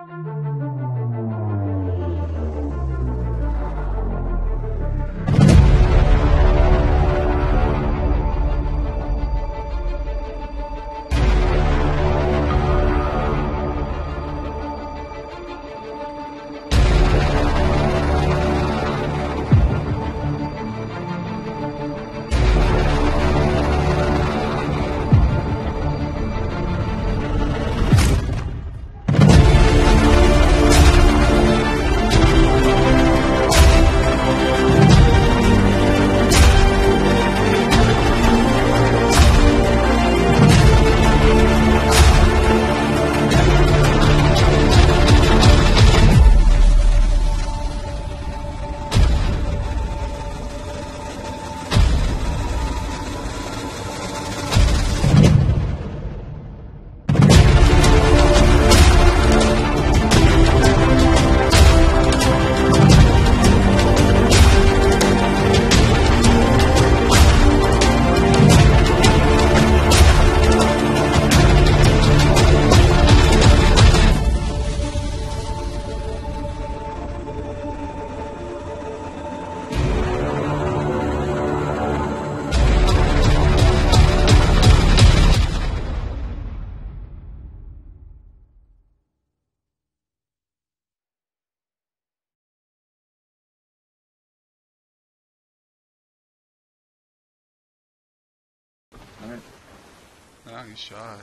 Alright. Oh, you shot.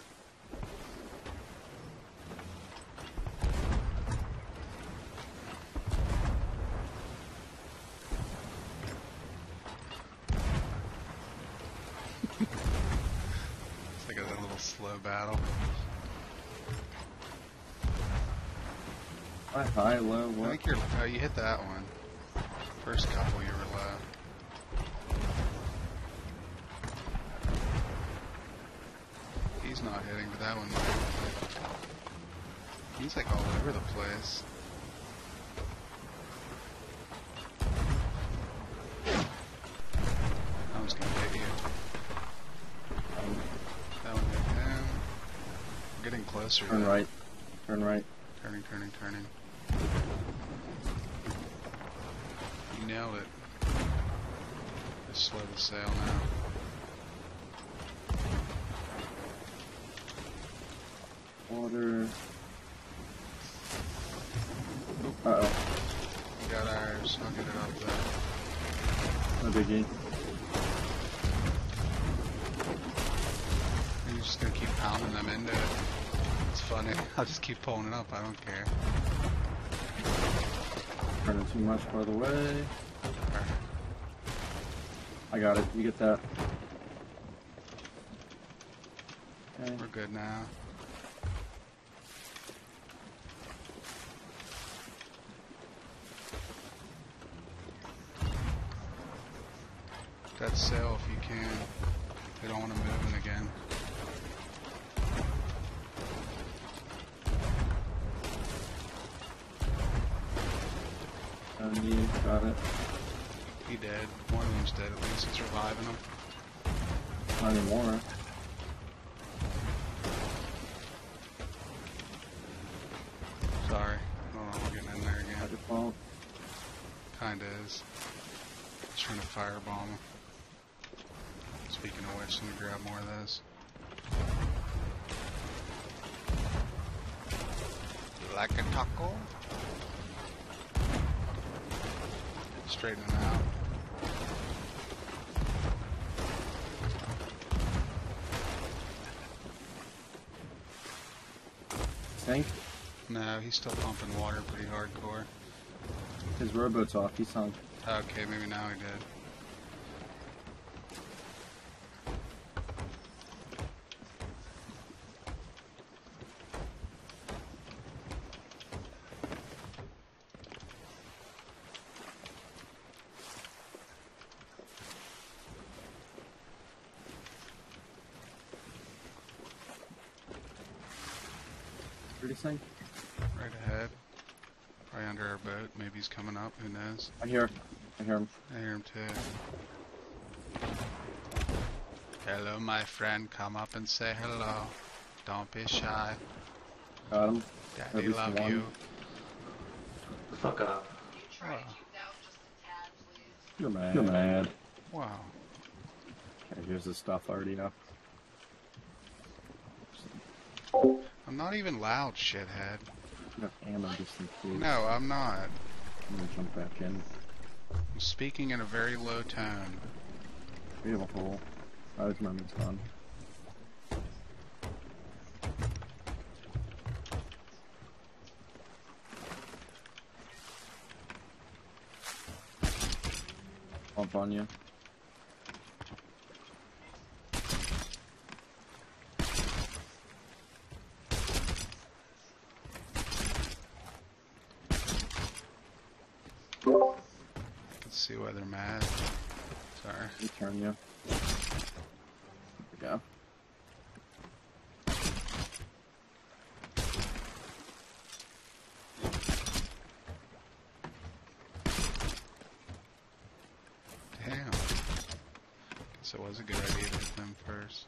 It's like a little slow battle. High, low, what? I think you're. Oh, you hit that one. First couple, you were low. He's not hitting, but that one might. He's like all over the place. That one's gonna hit you. That one hit him. We're getting closer. Turn right. Turn right. Turning, turning, turning. You nailed it. Just slow the sail now. Water. Uh-oh. We got ours. I'll get it off there. No biggie. You're just gonna keep pounding them into it. It's funny. I'll just keep pulling it up. I don't care. Turning too much by the way. I got it. You get that. Okay. We're good now. That sail if you can. They don't want to move it again. You got it. He dead. One of them's dead at least. It's reviving him. Not anymore. Sorry. I don't know. We're getting in there again. By default. Kinda is. Just trying to firebomb him. Speaking of which, let me grab more of those. Like a taco? Straighten them out. Sink? No, he's still pumping water pretty hardcore. His rowboat's off. He sunk. Okay, maybe now he did. Pretty sink? Right ahead. Probably under our boat. Maybe he's coming up. Who knows? I hear him. I hear him too. Hello, my friend. Come up and say hello. Don't be shy. Got him. At Daddy least love one. you. Fuck up. Wow. You're mad. You're mad. Wow. Okay, here's the stuff already up. I'm not even loud, shithead. You have ammo just in case. No, I'm not. I'm gonna jump back in. I'm speaking in a very low tone. We have a hole. Oh, this moment's gone. Bump on you. Let's see why they're mad. Sorry. Return you. There we go. Damn. Guess it was a good idea to hit them first.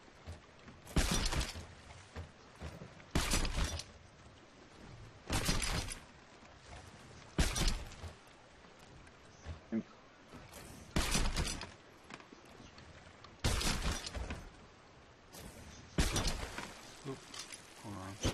Oop. Hold on.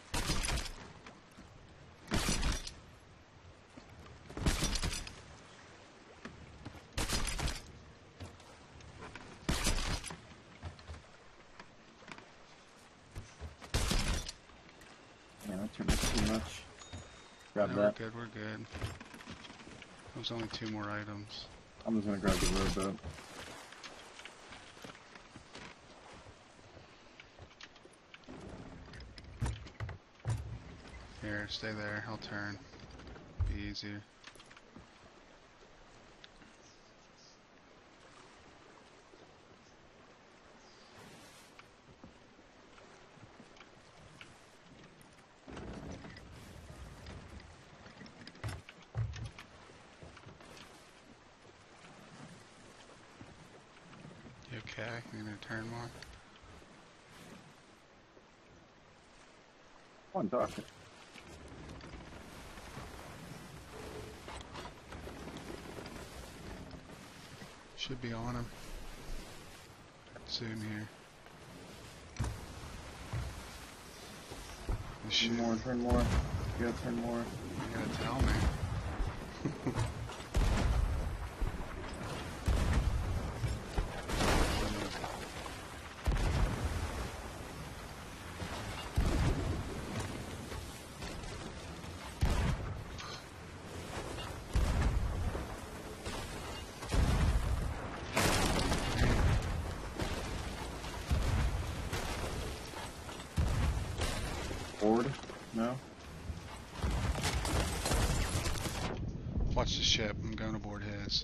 Yeah, that turned out too much. Grab No, that. we're good, we're good. There's only 2 more items. I'm just gonna grab the rowboat. Here, stay there. I'll turn. Be easier. You okay? You gonna turn more? Come on, dock it. Should be on him. Soon here. You should. Turn more, turn more. You gotta turn more. You gotta tell me. Board? No? Watch the ship. I'm going aboard his.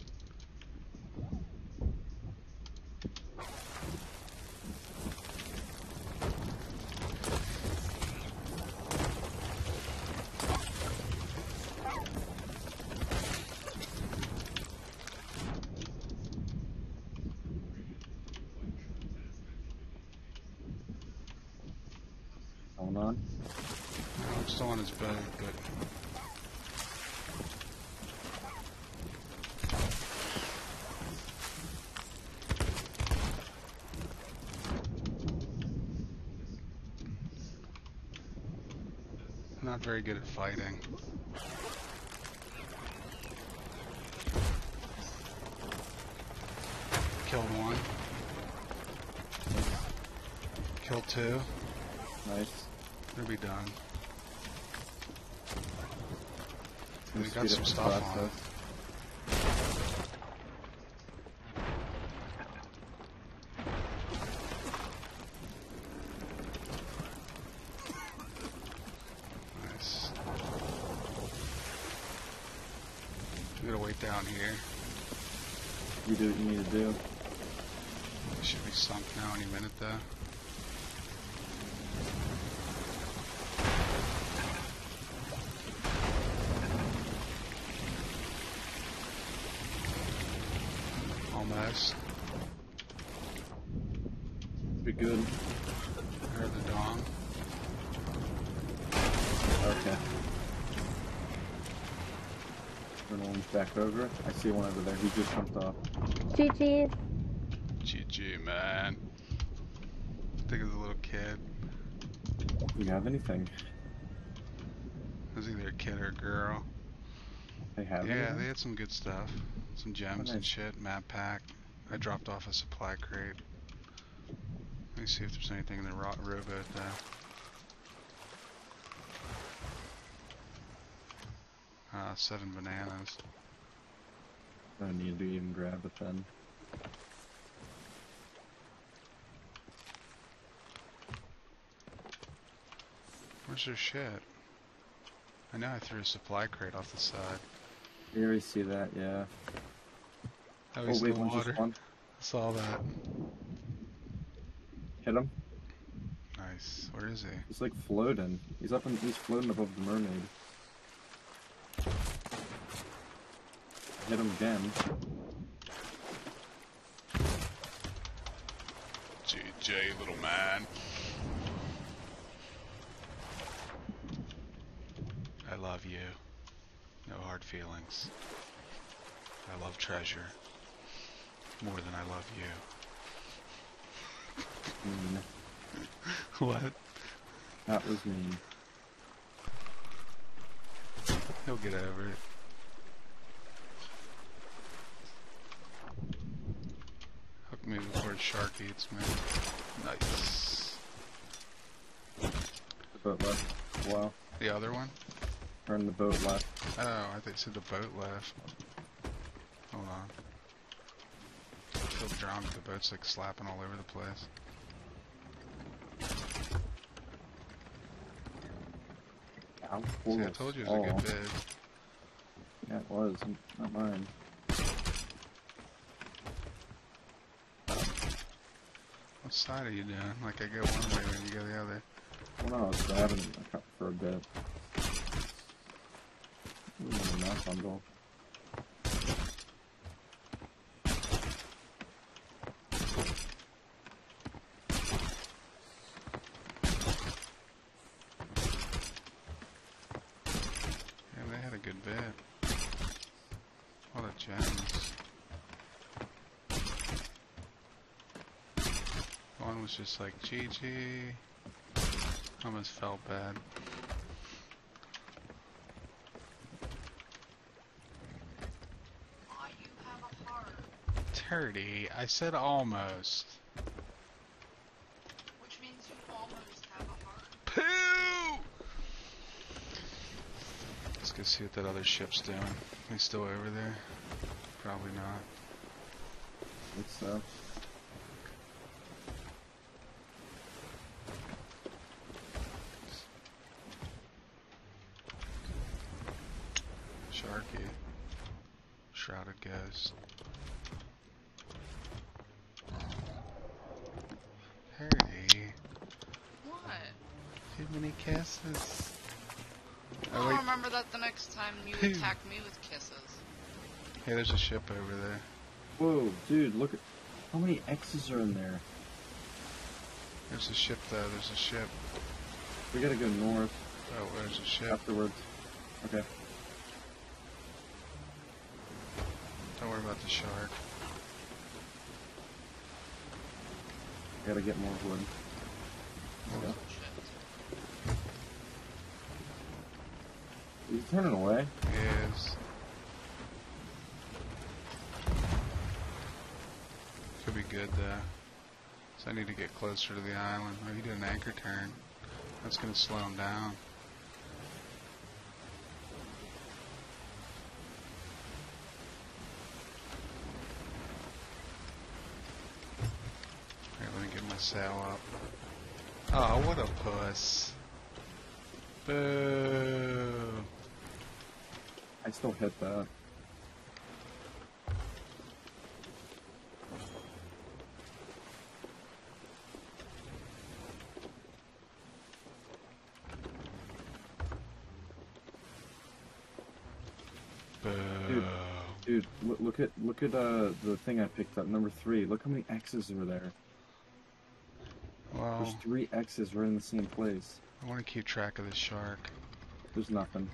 Going on? I'm still on his boat, but I'm not very good at fighting. Killed one. Killed 2. Nice. They'll be done. Gonna They got speed some up the stuff on. process. Nice. We gotta wait down here. You do what you need to do. It should be sunk now any minute though. Almost. Be good. I heard the dong. Yeah. Everyone's back over. I see one over there. He just jumped off. GG. GG, man. I think it was a little kid. Do you have anything? It was either a kid or a girl. They have Yeah, anything? they had some good stuff. Some gems Oh, and nice. shit. Map pack. I dropped off a supply crate. Let me see if there's anything in the rowboat though. Ah, 7 bananas. I don't need to even grab it then. Where's their shit? I know I threw a supply crate off the side. You already see that, yeah. Oh, he's wait, in the one just water. spawned. I saw that. Hit him. Nice. Where is he? He's like floating. He's floating above the mermaid. Hit him again. GJ, little man. I love you. No hard feelings. I love treasure. More than I love you. Mean. What? That was mean. He'll get over it. Hook me before the shark eats me. Nice. The boat left. Wow. The other one? Turn the boat left. Oh, I thought you said the boat left. Hold on. I feel drunk. The boat's like slapping all over the place. See, I told you it was a good bid. Yeah, it was. Not mine. What side are you doing? Like I go one way and you go the other. Well, no, I was grabbing it for a bit. Ooh, map bundle. Yeah, they had a good bid. What a gems. One was just like GG. Almost felt bad. Why you have a heart? Turdy, I said almost. Which means you almost have a heart. Pooh! Let's go see what that other ship's doing. He's still over there? Probably not. It's so. Sharky. Shrouded Ghost. Harry. What? Too many kisses. I'll wait. remember that the next time you Pooh. attack me with kisses. Hey, there's a ship over there. Whoa, dude, look at how many X's are in there. There's a ship though, there's a ship. We gotta go north Oh, there's a ship. afterwards. Okay. Don't worry about the shark. Gotta get more wood. Oh, Yeah. shit. He's turning away. Is. Could be good though. So I need to get closer to the island. Oh, he did an anchor turn. That's gonna slow him down. Here, let me get my sail up. Oh, what a puss. Boo. I still hit that. Boo. Dude, look at the thing I picked up, number 3. Look how many X's were there. Well, There's 3 X's right in the same place. I want to keep track of this shark. There's nothing.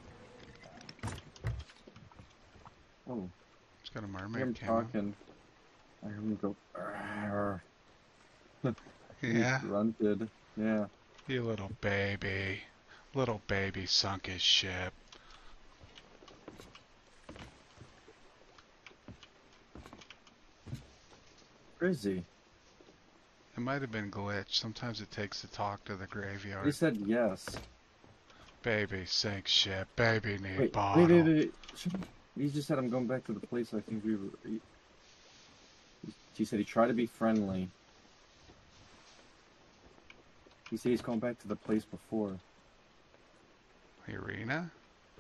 Oh, It's got a I hear mermaid him camo. talking. I hear him go. "Arr." He Yeah, grunted. Yeah. you little baby. Little baby sunk his ship. Where is he? It might have been glitched. Sometimes it takes to talk to the He graveyard. said yes. Baby sink ship. Baby need Wait. bottle. Shut up. He just said I'm going back to the place I think we were. He said he tried to be friendly. He said he's going back to the place before. The arena?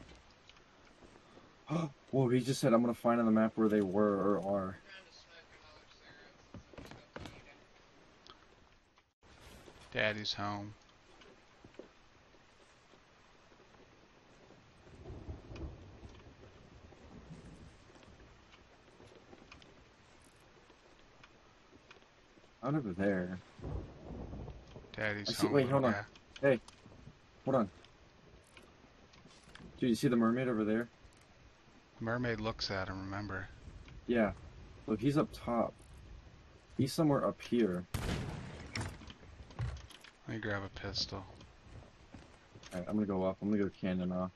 Whoa, he just said I'm gonna find on the map where they were or are. Daddy's home. Out over there. Daddy's I see. home. Wait, Little hold on. guy. Hey, hold on. Dude, you see the mermaid over there? The mermaid looks at him, remember? Yeah. Look, he's up top. He's somewhere up here. Let me grab a pistol. Alright, I'm gonna go up. I'm gonna go cannon off.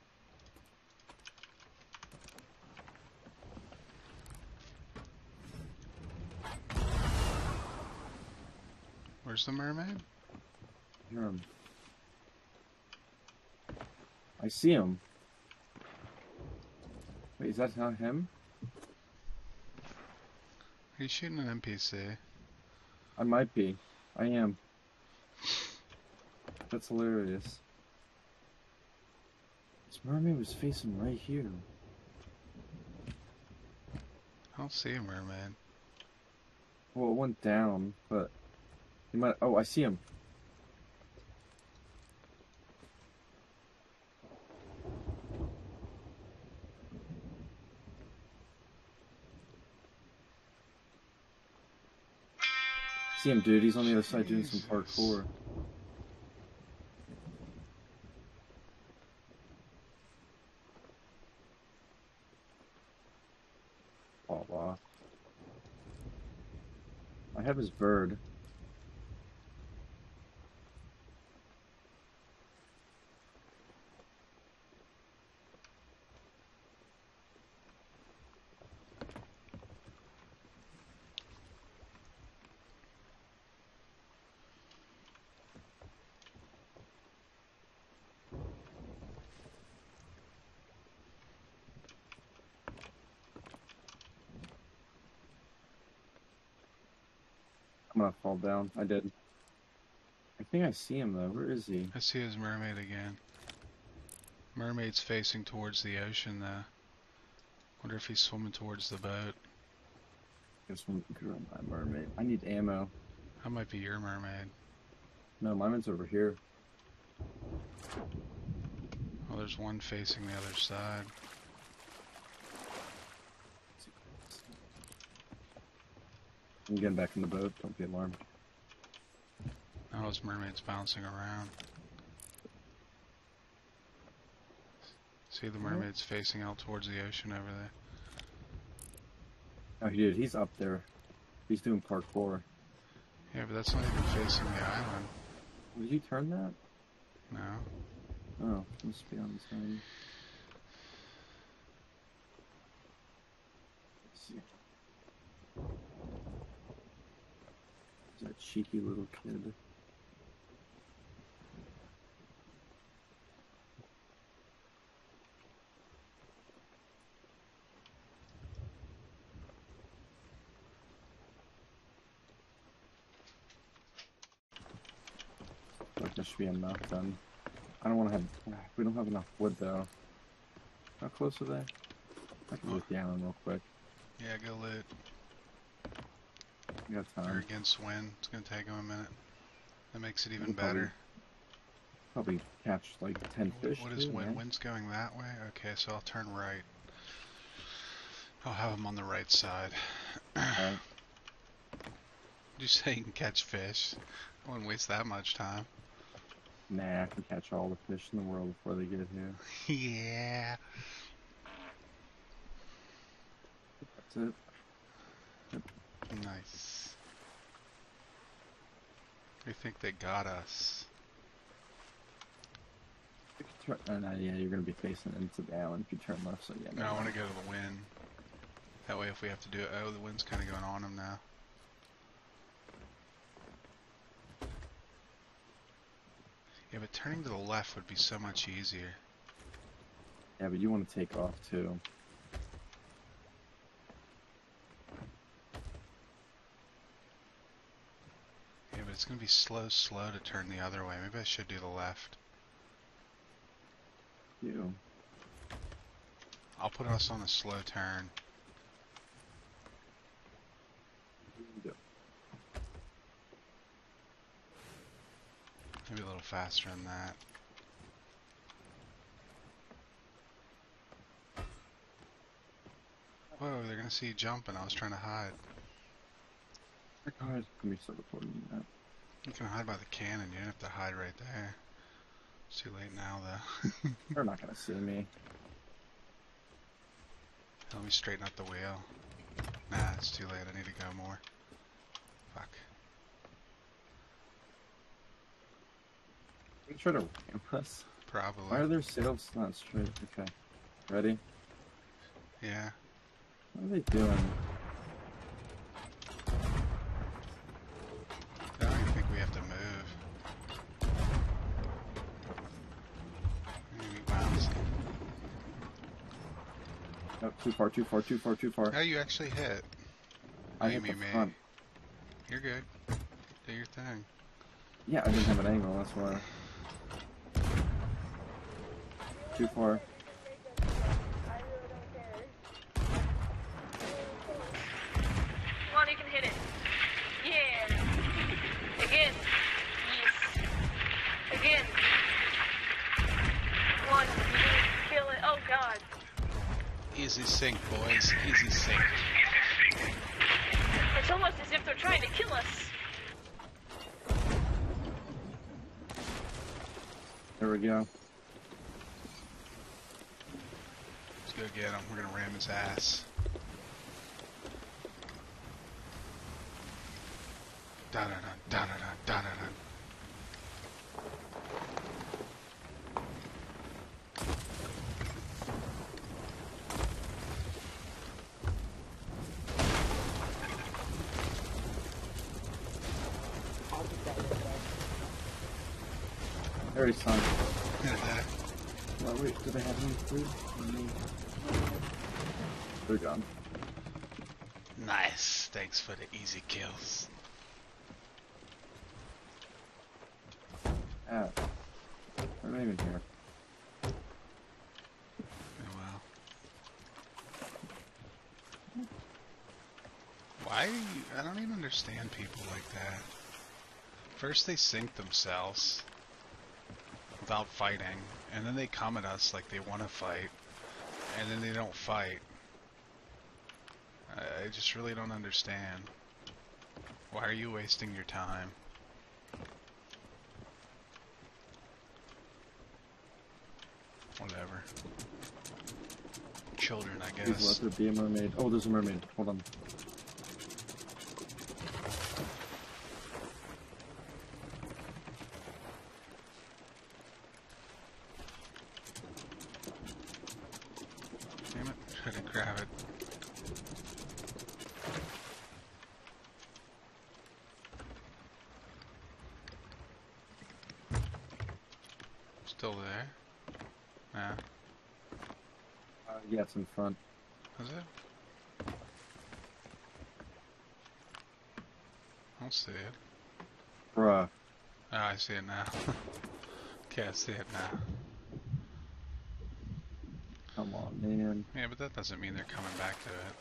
Where's the mermaid? Hear him. I see him. Wait, is that not him? He's shooting an NPC. I might be. I am. That's hilarious. This mermaid was facing right here. I don't see a mermaid. Well, it went down, but he might. Oh, I see him. See him, dude. He's on the other side doing some Jesus. parkour. Oh, wow. I have his bird. I'm gonna fall down. I did. I think I see him though. Where is he? I see his mermaid again. Mermaid's facing towards the ocean though. Wonder if he's swimming towards the boat. Guess one girl, my mermaid. I need ammo. That might be your mermaid. No, mine's over here. Oh, there's one facing the other side. I'm getting back in the boat. Don't be alarmed. Oh, his mermaid's bouncing around. See the mermaid's facing out towards the ocean over there. Oh, he did. He's up there. He's doing parkour. Yeah, but that's not even facing the island. Did you turn that? No. Oh, must be on the side. Let's see. That cheeky little kid. Like there should be enough then. I don't want to have. We don't have enough wood though. How close are they? I can look down real quick. Yeah, go loot. We got They're time. against wind. It's gonna take them a minute. That makes it even We'll probably- better. Probably catch like 10 fish. What is too, wind? man. Wind's going that way? Okay, so I'll turn right. I'll have them on the right side. Alright. Did you say you can catch fish? I wouldn't waste that much time. Nah, I can catch all the fish in the world before they get here. Yeah. That's it. Nice. We think they got us. You can turn, yeah, you're gonna be facing into the island if you turn left. So yeah. No, I want to go to the wind. That way, if we have to do it, oh, the wind's kind of going on them now. Yeah, but turning to the left would be so much easier. Yeah, but you want to take off too. Yeah, but it's gonna be slow to turn the other way. Maybe I should do the left. You. I'll put us on a slow turn. Yep. Maybe a little faster than that. Whoa, they're gonna see you jumping. I was trying to hide. My car's gonna be so recording that. You can hide by the cannon. You don't have to hide right there. It's too late now, though. They're not gonna see me. Let me straighten up the wheel. Nah, it's too late. I need to go more. Fuck. You try to ram us. Probably. Why are their sails not straight? Okay. Ready? Yeah. What are they doing? I don't even think we have to move. Maybe bounce. Oh, too far, too far, too far, too far. Oh, you actually hit. I hit the front. You're good. Do your thing. Yeah, I didn't have an angle, that's why. Too far. Come on, you can hit it. Yeah. Again. Yes. Again. Come on, you can kill it. Oh god. Easy sink, boys. Easy sink. It's almost as if they're trying to kill us. There we go. Let's go get him. We're gonna ram his ass. Da-da-da, da-da-da, da-da-da. I already sunk. Well, wait, do they have any food? They're gone. Nice. Thanks for the easy kills. Ah. They're not even here. Oh, wow. Why? I don't even understand people like that. First they sink themselves without fighting, and then they come at us like they want to fight, and then they don't fight. I just really don't understand. Why are you wasting your time? Whatever. Children, I Please guess. let there be a mermaid. Oh, there's a mermaid. Hold on. Damn it, try to grab it. Still there? Nah. Yeah, it's in front. Is it? I don't see it. Bruh. Oh, I see it now. Okay, I see it now. Come on, man. Yeah, but that doesn't mean they're coming back to it.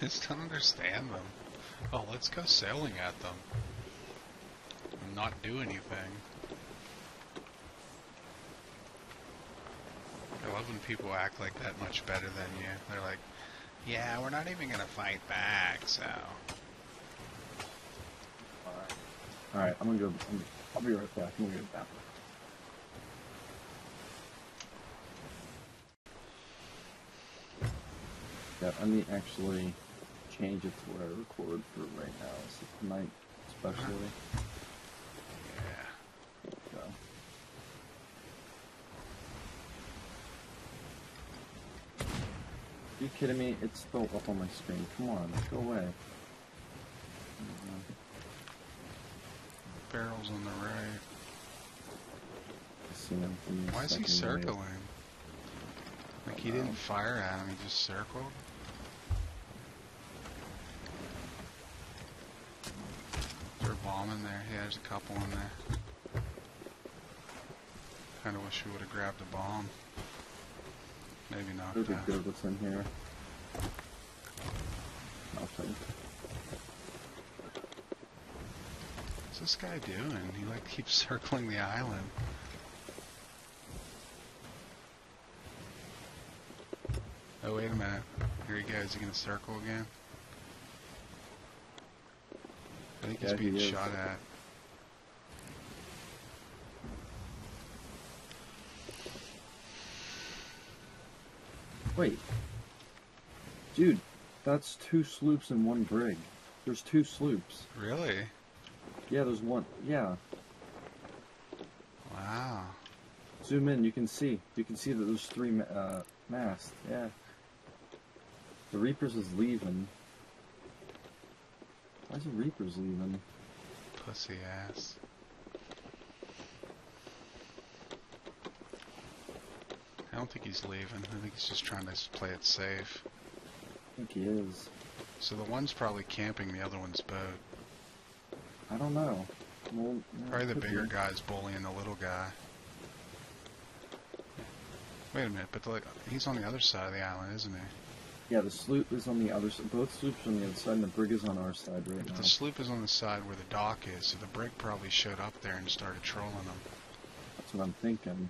just don't understand them. Oh, let's go sailing at them. And not do anything. I love when people act like that much better than you. They're like, yeah, we're not even gonna fight back, so... Alright, I'm gonna go. I'll be right back. I'm gonna go back. Yeah, I need to actually change it to where I record for right now. So tonight, especially. Yeah. So. Are you kidding me? It's still up on my screen. Come on, go away. Barrels on the right. I see him from the Why is he second wave. circling? Like he didn't fire at him, he just circled? Is there a bomb in there? Yeah, there's a couple in there. Kinda wish we would've grabbed a bomb. Maybe not Look that. at good what's in here. Nothing. What's this guy doing? He like keeps circling the island. Oh, wait a minute. Here he goes. Is he gonna circle again? I think he's Yeah, he being is. shot at. Wait. Dude, that's 2 sloops and 1 brig. There's 2 sloops. Really? Yeah, there's one. Yeah. Wow. Zoom in, you can see. You can see that there's 3 masts. Yeah. The Reapers is leaving. Why is the Reapers leaving? Pussy ass. I don't think he's leaving. I think he's just trying to play it safe. I think he is. So the one's probably camping the other one's boat. I don't know. Well, yeah, Probably the could bigger be. guy's bullying the little guy. Wait a minute, but he's on the other side of the island, isn't he? Yeah, the sloop is on the other side. Both sloops are on the other side, and the brig is on our side right But now. the sloop is on the side where the dock is, so the brig probably showed up there and started trolling them. That's what I'm thinking.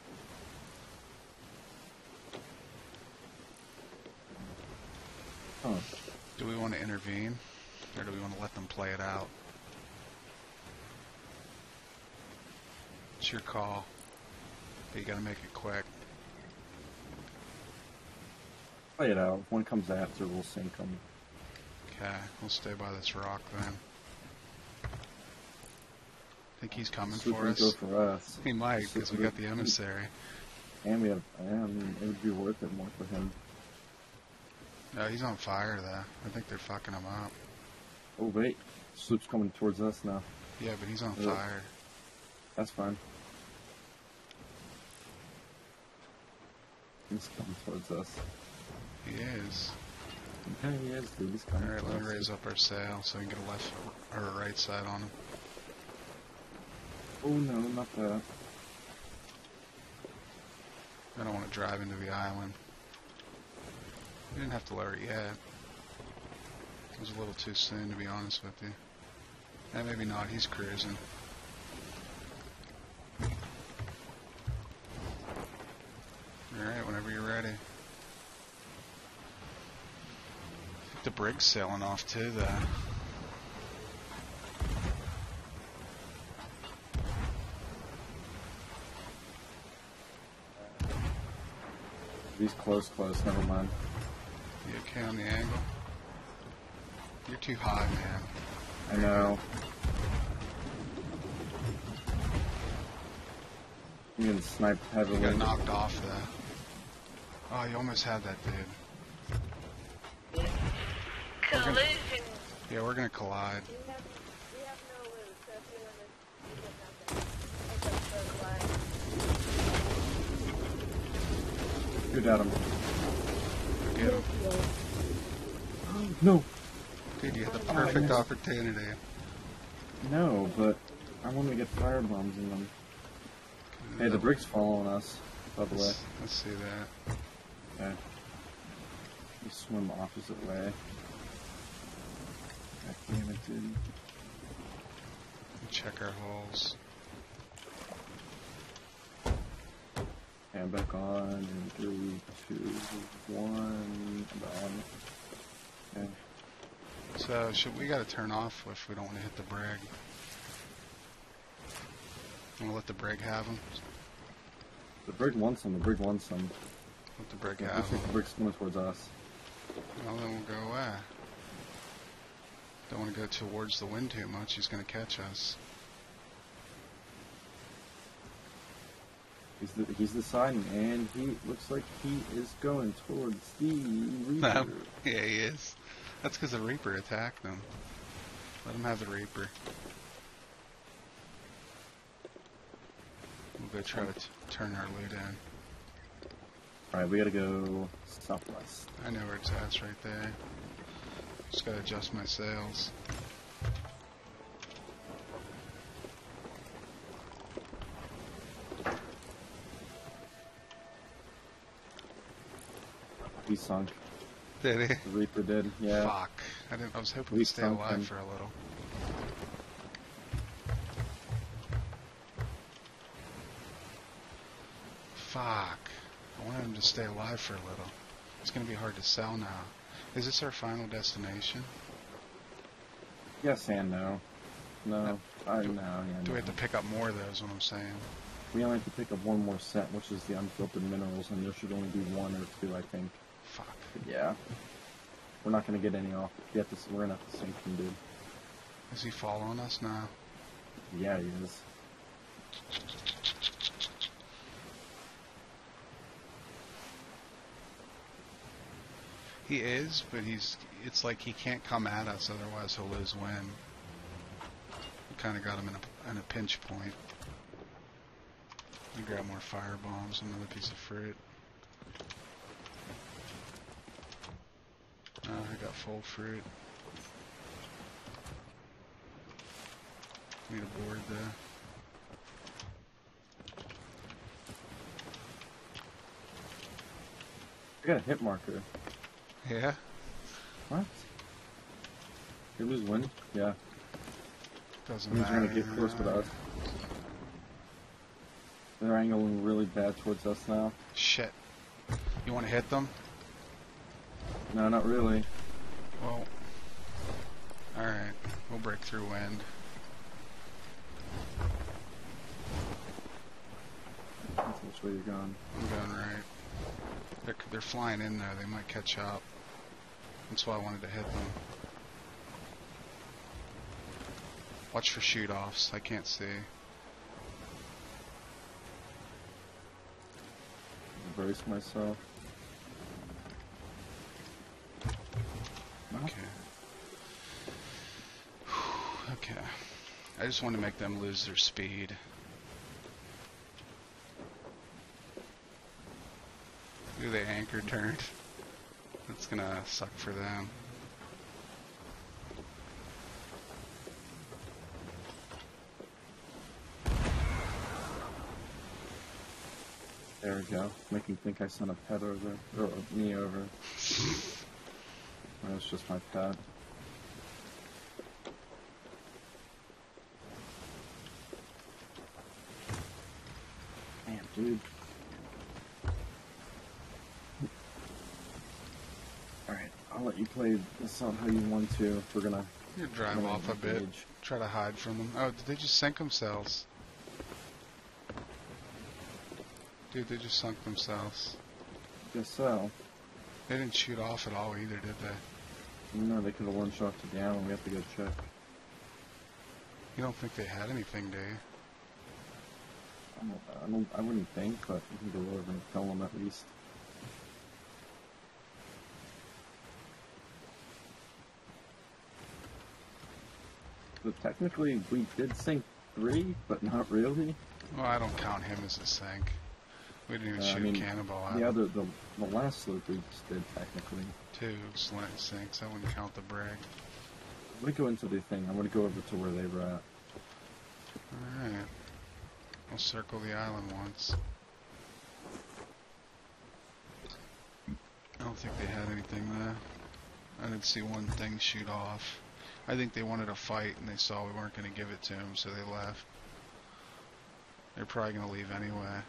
Huh. Do we want to intervene, or do we want to let them play it out? It's your call, but you gotta make it quick. Play it out. If one comes after, we'll sink them. Okay, we'll stay by this rock then. Think he's coming Sloop for will us? go for us. He might, Sloop because we will got the emissary. And we have, I mean, it would be worth it more for him. No, he's on fire though. I think they're fucking him up. Oh, wait. Sloop's coming towards us now. Yeah, but he's on Yeah. fire. That's fine. He's coming towards us. He is. Yeah, he is, dude. He's coming Alright, let towards me us. raise up our sail so we can get a left or a right side on him. Oh, no, not that. I don't want to drive into the island. We didn't have to lower it yet. It was a little too soon, to be honest with you. And maybe not, he's cruising. Alright, whenever you're ready. I think the brig's sailing off too, though. He's close, never mind. You okay on the angle? You're too high, man. I know. I'm getting sniped You heavily. got knocked off, though. Oh, you almost had that, dude. Collision. Yeah, we're gonna collide. We have no loot, so if you want to get nothing. Shoot at him. Get him. No! Dude, you had the I perfect missed. opportunity. No, but I want to get fire bombs in them. Hey, the brig's following us, by the way. Let's see that. Okay. We swim opposite way. good. Check our holes. And back on in 3, 2, 1. On. Okay. So we gotta turn off if we don't want to hit the brig. I'm gonna let the brig have them. The brig wants some. The brig wants some. Let the brig Yeah, have looks them. like the brig's coming towards us. Well, then we'll go away. Don't want to go towards the wind too much. He's gonna catch us. He's deciding, and he looks like he is going towards the Reaper. Yeah, he is. That's because the Reaper attacked him. Let him have the Reaper. We'll go try to turn our loot in. Alright, we gotta go southwest. I know where it's at. It's right there. Just gotta adjust my sails. He sunk. Did he? The Reaper did, yeah. Fuck. I was hoping We to stay sunk alive him. for a little. Fuck. I wanted him to stay alive for a little. It's gonna be hard to sell now. Is this our final destination? Yes and no. No. Do No, yeah, Do we no. have to pick up more of those, what I'm saying? We only have to pick up one more set, which is the unfiltered minerals, and there should only be 1 or 2, I think. Fuck. But yeah. We're not gonna get any off. We're gonna have to sink him, dude. Is he following us now? Yeah, he is. He is, but it's like he can't come at us, otherwise he'll lose wind. We kind of got him in a pinch point. We grab more fire bombs, another piece of fruit. I got full fruit. Need a board there. I got a hit marker. Yeah? What? You lose wind? Yeah. Doesn't Means matter. you're gonna get close with us. They're angling really bad towards us now. Shit. You want to hit them? No, not really. Well, alright. We'll break through wind. That's which way you're going. I'm going right. They're flying in there. They might catch up. That's why I wanted to hit them. Watch for shoot-offs. I can't see. Brace myself. Okay. Okay. I just want to make them lose their speed. Ooh, they anchor turned. That's gonna suck for them. There we go. Make me think I sent a pet over. Or me over. That's just my pet. Damn, dude. Alright, I'll let you play this out how you want to. We're gonna... You drive off a bit. Try to hide from them. Oh, did they just sink themselves? Dude, they just sunk themselves. Guess so. They didn't shoot off at all either, did they? No, they could have one-shot to the island. We have to go check. You don't think they had anything, do you? I wouldn't think, but we can go over and tell them at least. But technically, we did sink 3, but not really. Well, I don't count him as a sink. We didn't even I shoot mean, a cannonball at Yeah, him. the last sloop we just did, technically. 2 slant sinks. I wouldn't count the Brig. Let me go into the thing. I want to go over to where they were at. Alright. We'll circle the island once. I don't think they had anything there. I didn't see one thing shoot off. I think they wanted a fight and they saw we weren't going to give it to them, so they left. They're probably going to leave anyway.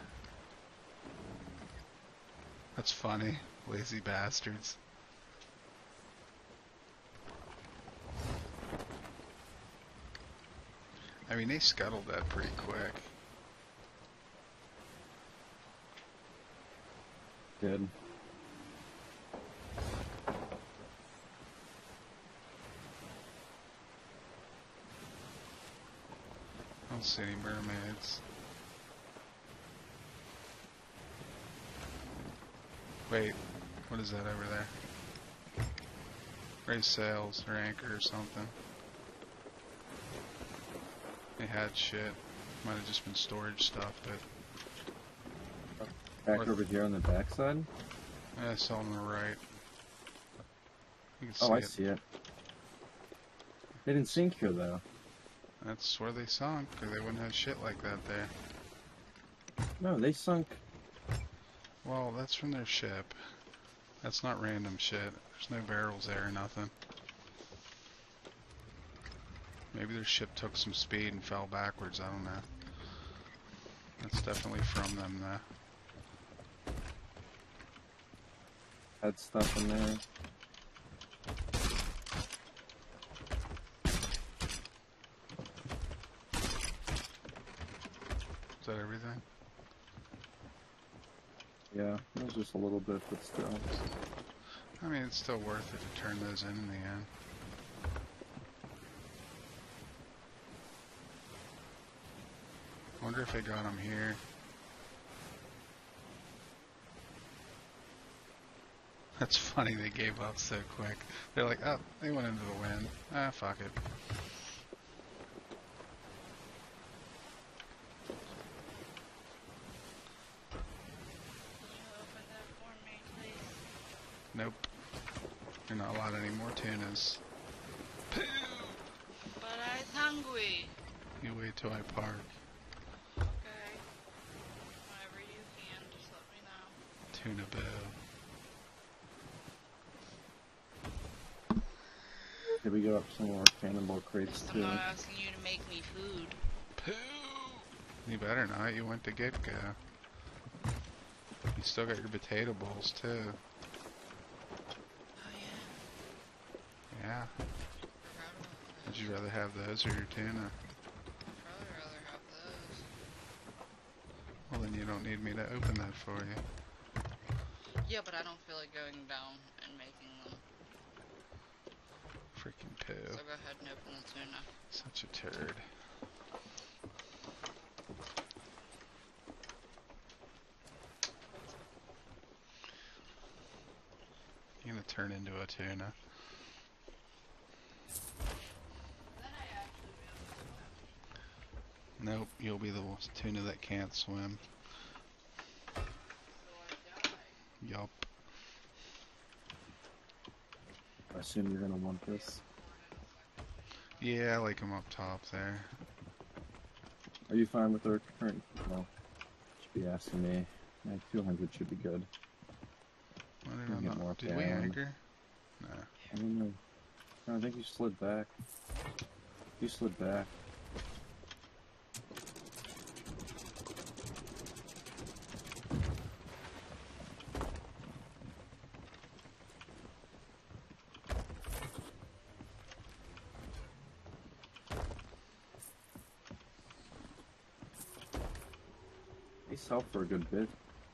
That's funny. Lazy bastards. I mean, they scuttled that pretty quick. Good. I don't see any mermaids. Wait, what is that over there? Raise sails or anchor or something. They had shit. Might have just been storage stuff, but Back over here on the backside? I saw on the right. You can Oh, I it. see it. They didn't sink here, though. That's where they sunk, because they wouldn't have shit like that there. No, they sunk. Well, that's from their ship. That's not random shit. There's no barrels there or nothing. Maybe their ship took some speed and fell backwards, I don't know. That's definitely from them, though. Had stuff in there. Is that everything? Yeah, it was just a little bit, but still. I mean, it's still worth it to turn those in the end. Wonder if they got them here. That's funny, they gave up so quick. They're like, oh, they went into the wind. Ah, fuck it. Open that for me, please. Nope. You're not allowed any more tunas. Pooh! But I'm hungry. You wait till I park. Okay. Whenever you can, just let me know. Tuna boo. Did we go up some more cannonball crates Just too? I'm not asking you to make me food. Pooh! You better not, you went to get-go. You still got your potato bowls, too. Oh yeah. Yeah. Forgot about that. Would you rather have those or your tuna? I'd probably rather have those. Well, then you don't need me to open that for you. Yeah, but I don't feel like going down and making them. Freaking So poo. go ahead and open the tuna. Such a turd. You're gonna turn into a tuna. Nope, you'll be the tuna that can't swim. Yup. I assume you're gonna want this. Yeah, I like them up top there. Are you fine with our current? Well, should be asking me. Yeah, 200 should be good. I Can don't get know. more Did we down. anchor? No. I don't know. No, I think you slid back. You slid back. They sell for a good bit.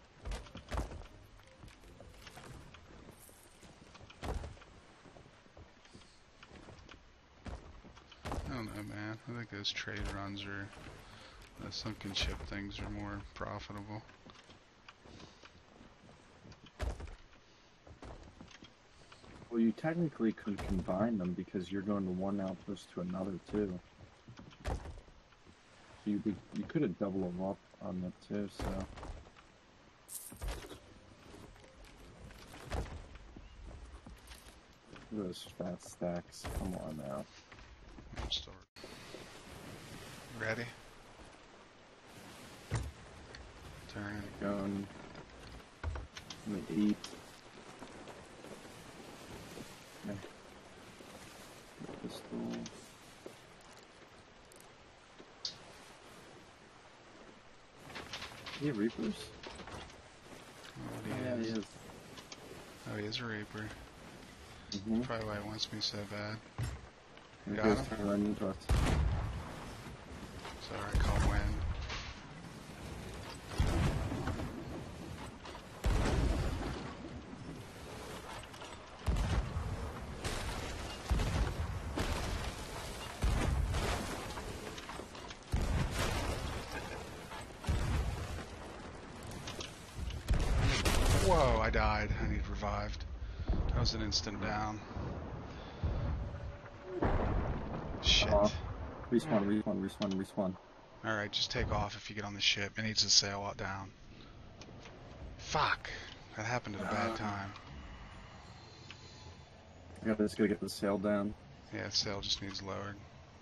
I don't know, man. I think those trade runs are, the sunken ship things are more profitable. Well, you technically could combine them because you're going to one outpost to another too. So you could have doubled them up on that too. So look at those fat stacks. Come on now. I'm still ready. Turn. Going. I'm gonna eat. Yeah. pistol. He have Reapers? What Oh, yeah, he is. Oh, he is a Reaper. Mm-hmm. Probably why he wants me so bad. He Got goes him? turn right into us. Sorry, I caught wind. Whoa, I died. I need revived. That was an instant down. Shit. Respawn. Alright, just take off if you get on the ship. It needs to sail out down. Fuck. That happened at a bad time. I just gotta get the sail down. Yeah, the sail just needs lowered.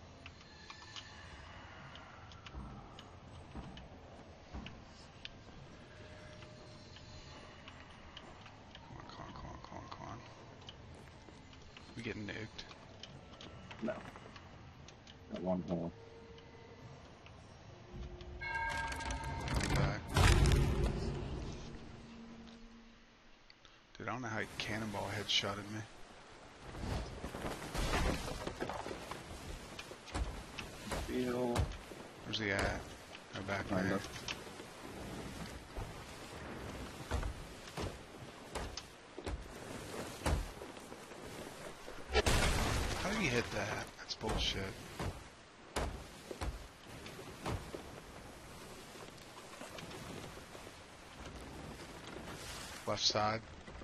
Come on. We getting nuked. No. Got one hole. Coming back. Dude, I don't know how he cannonball headshotted me. Feel. Where's he at? Oh, back Behind there. us. How did he hit that? That's bullshit. Left side.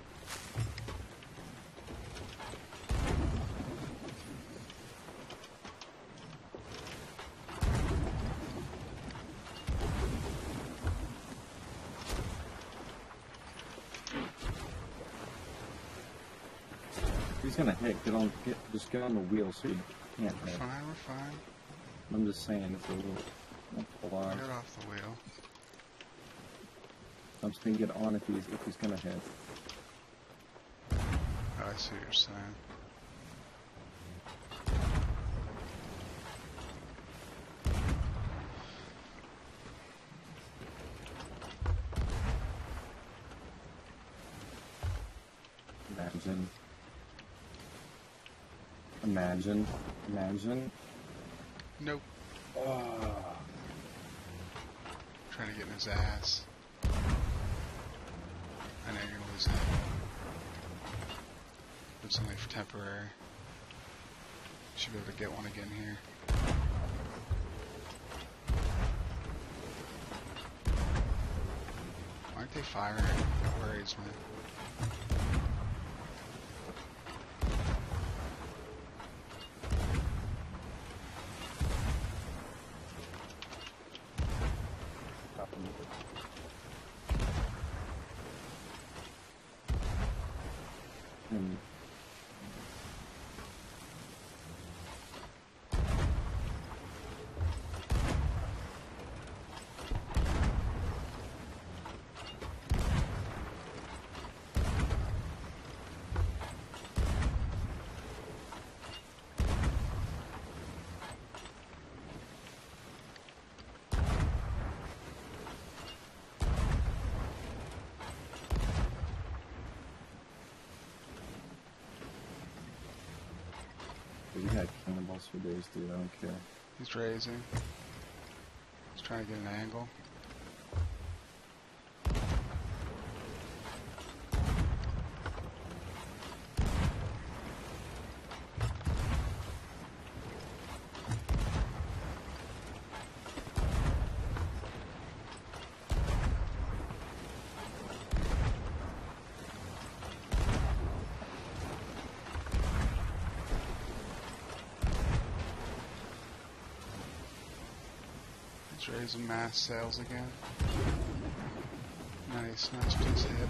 He's gonna hit. Just get on the wheel so you can't We're hit. fine, we're fine. I'm just saying it's a little. Hold on. Get off the wheel. I'm just gonna get on if he's gonna hit. Oh, I see what you're saying. Imagine. Nope. Oh. Trying to get in his ass. I know you're gonna lose him. It's only for temporary. Should be able to get one again here. Why aren't they firing? That worries me. And we had cannonballs for days, dude. I don't care. He's raising. He's trying to get an angle. He's raising mass sails again. Nice piece hit.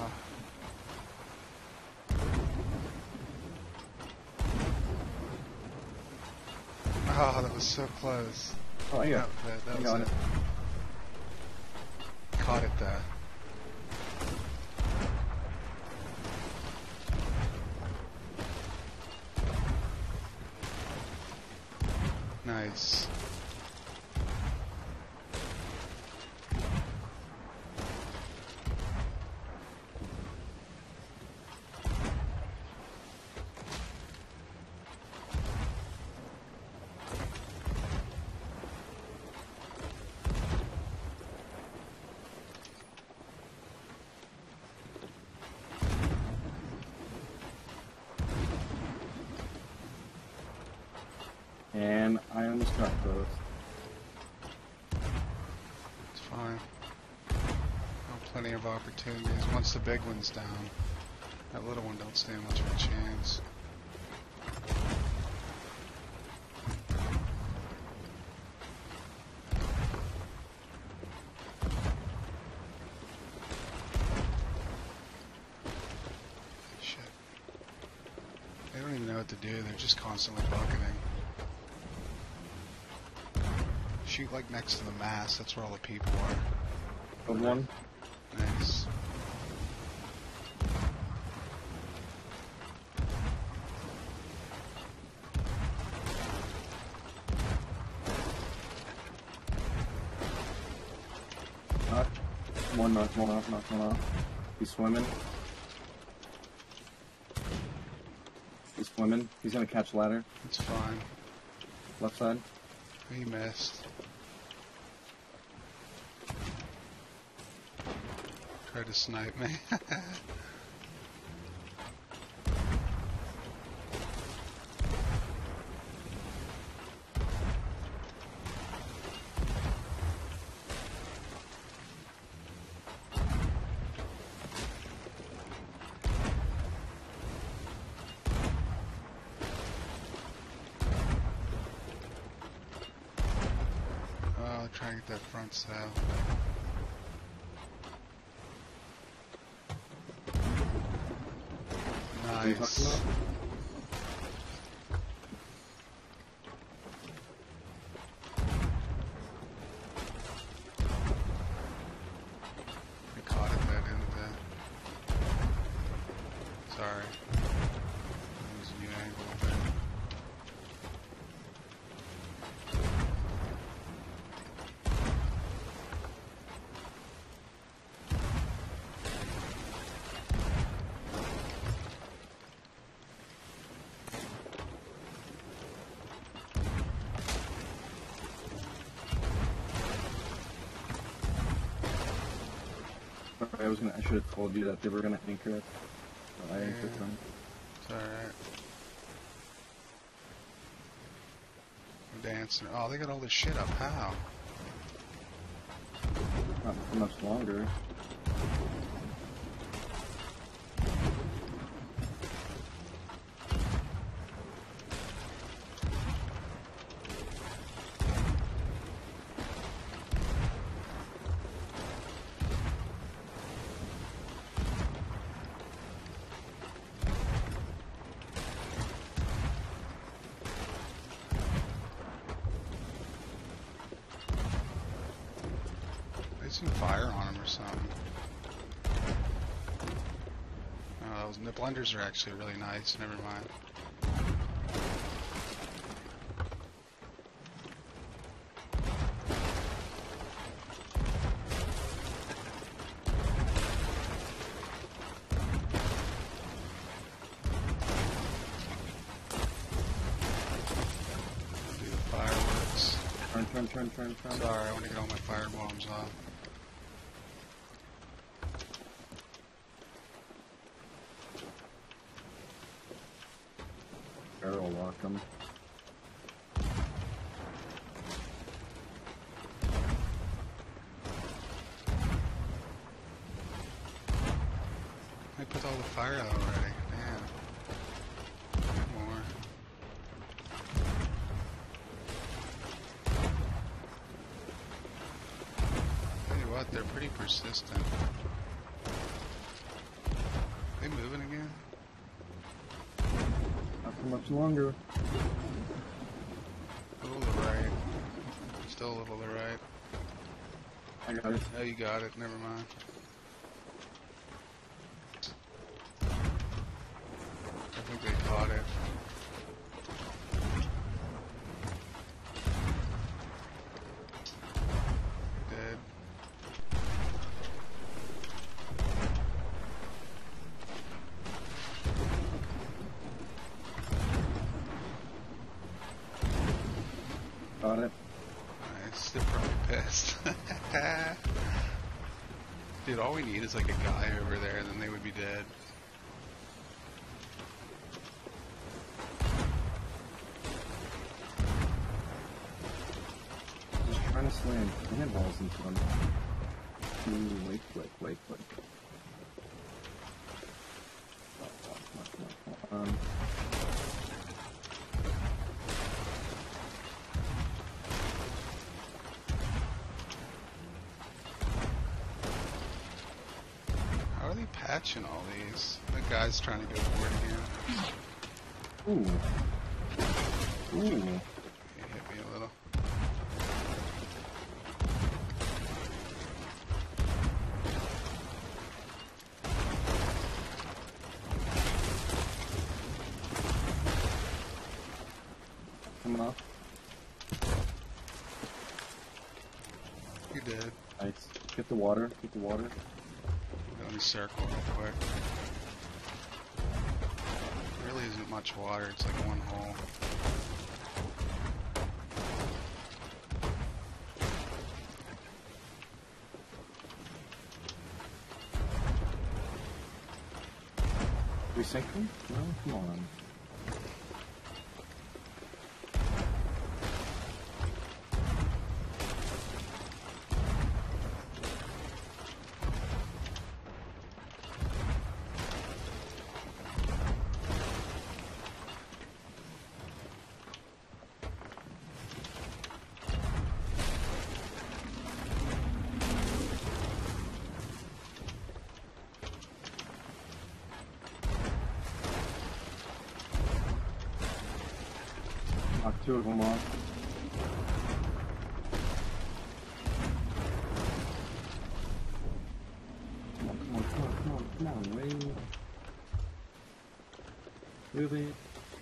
Oh, that was so close. Oh yeah. That I was got it. Caught it though. Nice. And I almost got both. It's fine. Plenty of opportunities. Once the big one's down, that little one don't stand much of a chance. Shit. They don't even know what to do. They're just constantly bucketing. Shoot like next to the mast. That's where all the people are. Good one. Nice. Knock one off. He's swimming. He's swimming. He's gonna catch ladder. It's fine. Left side. He missed. Tried to snipe me. Try and get that front sail. Nice. I caught it there, didn't I? Sorry. That was a new angle there. I should have told you that they were gonna anchor it. But I anchored them. It's alright. I'm dancing. Oh, they got all this shit up. How? Not for much longer. Some fire on them or something. Oh, those, the blenders are actually really nice. Never mind. Do the fireworks. Turn. Sorry, I want to get all my fire bombs off. Barrel lock them. I put all the fire out already. Damn. Get more. Tell you what, they're pretty persistent. They moving again? Not for much longer. A little to the right. Still a little to the right. I got it. Oh, you got it. Never mind. I think they caught it. Got it. Nice. They're probably pissed. Dude, all we need is like a guy over there, and then they would be dead. Just trying to slam handballs into them. Ooh, wait, quick, wait, quick. How are they patching all these? That guy's trying to go for it again. Ooh. Ooh. He hit me a little. Come up. You did. Nice. Get the water. Get the water. Let me circle real quick. There really isn't much water, it's like one hole. We sink them? No, come on. Knock 2 of them off. Come on, come on, come on, come on, come on, wait. Really?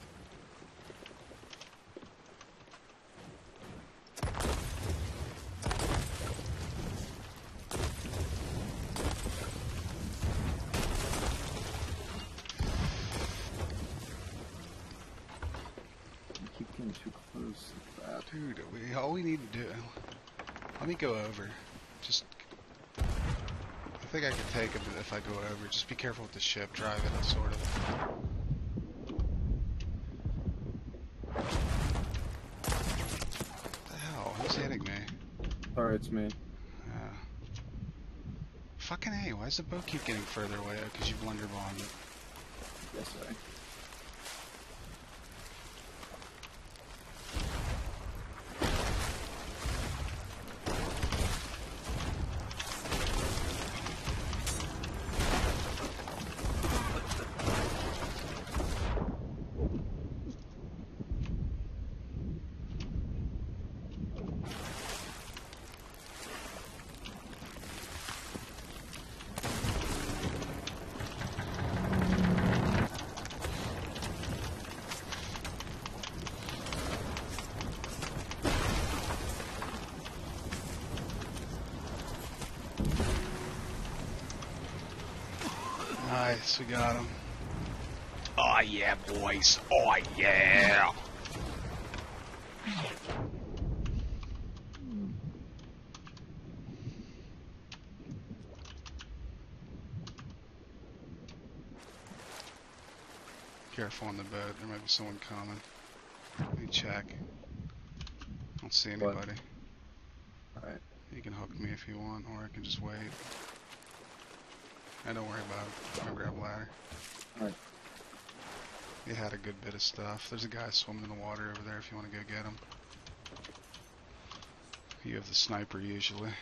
Keep getting too close to that. Dude, all we need to do... Let me go over. Just... I think I can take him if I go over. Just be careful with the ship. Drive it, sort of. What the hell? Who's hitting me? Sorry, it's me. Fucking A, why does the boat keep getting further away? Because you blunderbombed it. Yes, I. Nice, we got him. Oh yeah, boys. Oh yeah. Careful on the boat. There might be someone coming. Let me check. I don't see anybody. Alright. You can hook me if you want, or I can just wait. Don't worry about it. I'm gonna grab a ladder. Alright. You had a good bit of stuff. There's a guy swimming in the water over there if you want to go get him. You have the sniper usually.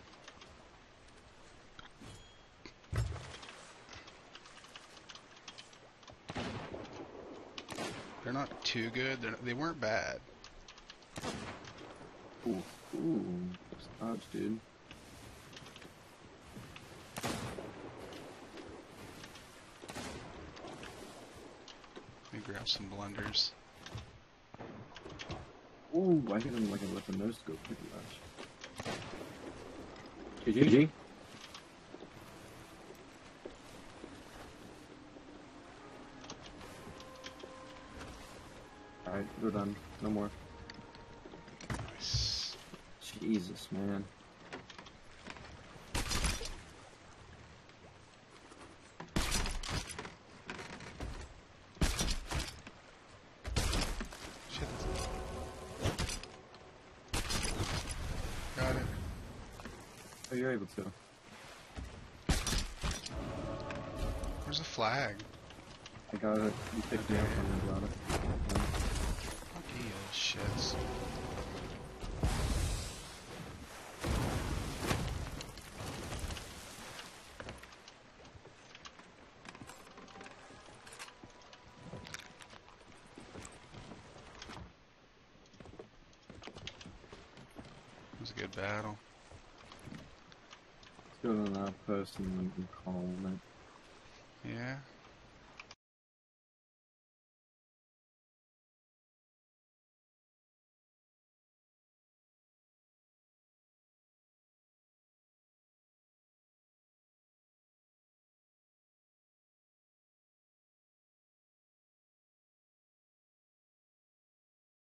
They're not too good. They weren't bad. Ooh. Ooh. Dodge, dude. Let me grab some blunders. Ooh, I hit him like I let the nose go pretty much. GG? Alright, we're done. No more. Nice. Jesus, man. Shit. Got it. Oh, you're able to. Where's the flag? I got it. You picked me up when I got it. Fuck you, little shits. It was a good battle. Let's go to an outpost and then we can call on it. Yeah.